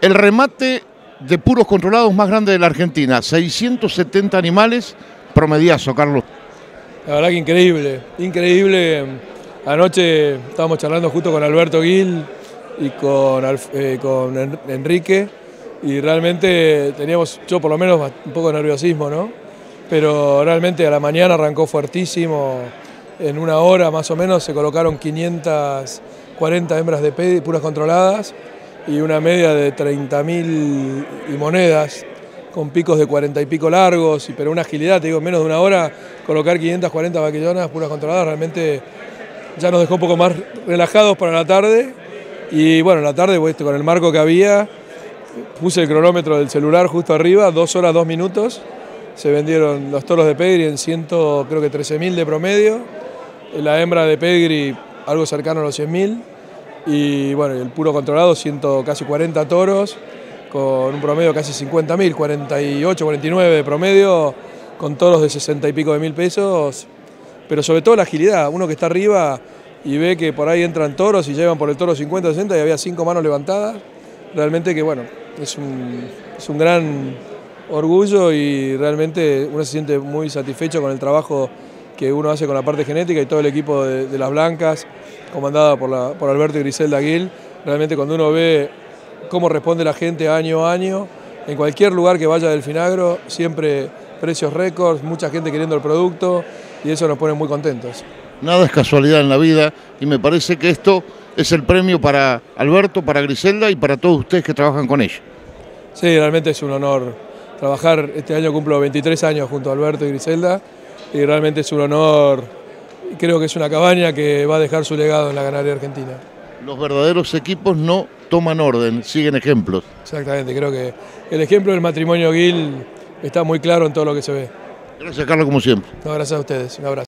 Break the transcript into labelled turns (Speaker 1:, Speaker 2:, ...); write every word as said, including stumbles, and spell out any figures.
Speaker 1: El remate de puros controlados más grande de la Argentina, seiscientos setenta animales, promediazo, Carlos.
Speaker 2: La verdad que increíble, increíble. Anoche estábamos charlando justo con Alberto Gil y con, eh, con Enrique y realmente teníamos, yo por lo menos, un poco de nerviosismo, ¿no? Pero realmente a la mañana arrancó fuertísimo. En una hora más o menos se colocaron quinientas cuarenta hembras de P E D I puras controladas y una media de treinta mil y monedas con picos de cuarenta y pico largos, pero una agilidad, te digo, en menos de una hora colocar quinientas cuarenta vaquillonas puras controladas realmente ya nos dejó un poco más relajados para la tarde. Y bueno, en la tarde, pues, con el marco que había, puse el cronómetro del celular justo arriba, dos horas, dos minutos. Se vendieron los toros de Pedigree en ciento, creo que trece mil de promedio. La hembra de Pedigree algo cercano a los cien mil. Y bueno, el puro controlado, ciento, casi cuarenta toros, con un promedio casi cincuenta mil, cuarenta y ocho, cuarenta y nueve de promedio, con toros de sesenta y pico de mil pesos. Pero sobre todo la agilidad, uno que está arriba y ve que por ahí entran toros y llevan por el toro cincuenta, sesenta y había cinco manos levantadas. Realmente que bueno, es un, es un gran orgullo y realmente uno se siente muy satisfecho con el trabajo que uno hace con la parte genética y todo el equipo de, de las blancas, comandada por, la, por Alberto y Griselda Gil. Realmente cuando uno ve cómo responde la gente año a año, en cualquier lugar que vaya del Finagro, siempre precios récords, mucha gente queriendo el producto y eso nos pone muy contentos.
Speaker 1: Nada es casualidad en la vida y me parece que esto es el premio para Alberto, para Griselda y para todos ustedes que trabajan con ella.
Speaker 2: Sí, realmente es un honor trabajar. Este año cumplo veintitrés años junto a Alberto y Griselda y realmente es un honor. Creo que es una cabaña que va a dejar su legado en la ganadería argentina.
Speaker 1: Los verdaderos equipos no toman orden, siguen ejemplos.
Speaker 2: Exactamente, creo que el ejemplo del matrimonio Gil está muy claro en todo lo que se ve.
Speaker 1: Gracias, Carlos, como siempre.
Speaker 2: No, gracias a ustedes, un abrazo.